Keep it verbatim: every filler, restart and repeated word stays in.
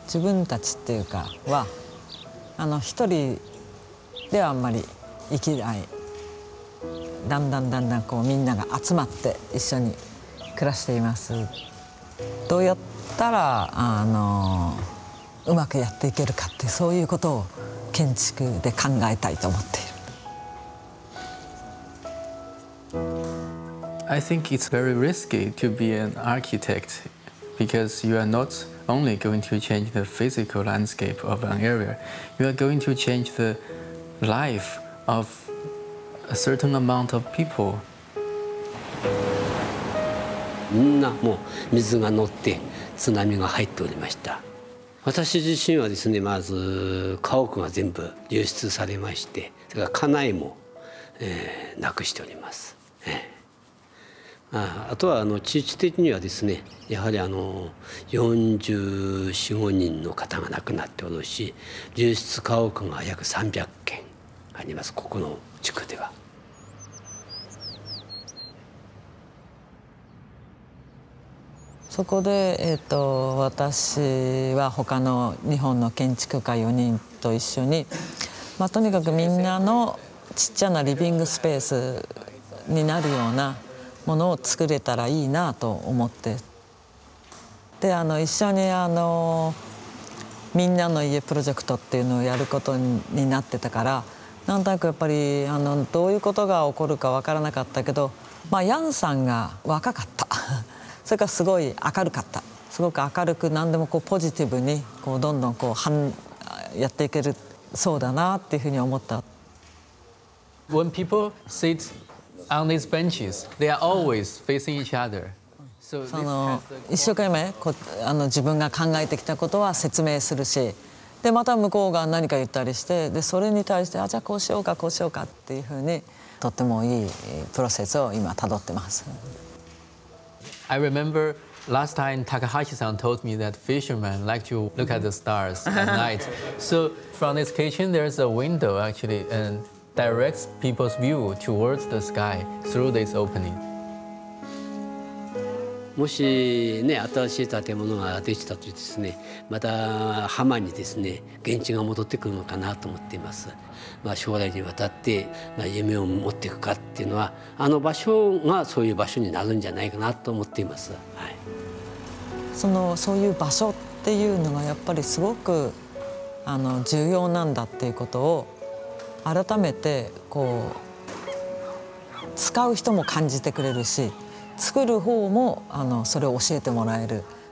自分たちっていうかはあの一人ではあんまり生きない。だんだんだんだんこうみんなが集まって一緒に暮らしています。どうやったらあのうまくやっていけるかってそういうことを建築で考えたいと思っている。 I think it's very risky to be an architect because you are not only going to change the physical landscape of an area, you are going to change the life of a certain amount of people. みんなもう水が乗って津波が入っておりました。私自身はですね、まず家屋が全部流出されまして、それから家内も、えー、なくしております。えーあ, あとはあの地域的にはですね、やはりあのよんじゅうよん、ごにんの方が亡くなっておるし、流出家屋が約さんびゃっけんあります、ここの地区では。 そこで、えー、と私は他の日本の建築家よにんと一緒に、まあ、とにかくみんなのちっちゃなリビングスペースになるようなものを作れたらいいなと思って、であの一緒にあのみんなの家プロジェクトっていうのをやることになってたから、なんとなくやっぱりあのどういうことが起こるか分からなかったけど、まあ、ヤンさんが若かったそれからすごい明るかった、すごく明るく何でもこうポジティブにこうどんどんこうはんやっていけるそうだなっていうふうに思った。 When people sit on these benches, they are always facing each other. その一生懸命こあの自分が考えてきたことは説明するし、でまた向こうが何か言ったりして、でそれに対してあじゃあこうしようかこうしようかっていうふうにとってもいいプロセスを今たどってます。 I remember last time Takahashi-san told me that fishermen like to look at the stars at night. So from this kitchen, there's a window actually, and directs people's view towards the sky through this opening. もしね、新しい建物ができたとですね、また浜にですね、現地が戻ってくるのかなと思っています。まあ、将来にわたって夢を持っていくかっていうのは、あの場所がそういう場所になるんじゃないかなと思っています。はい、そのそういう場所っていうのがやっぱりすごくあの重要なんだっていうことを改めてこう使う人も感じてくれるし、作る方もあのそれを教えてもらえる。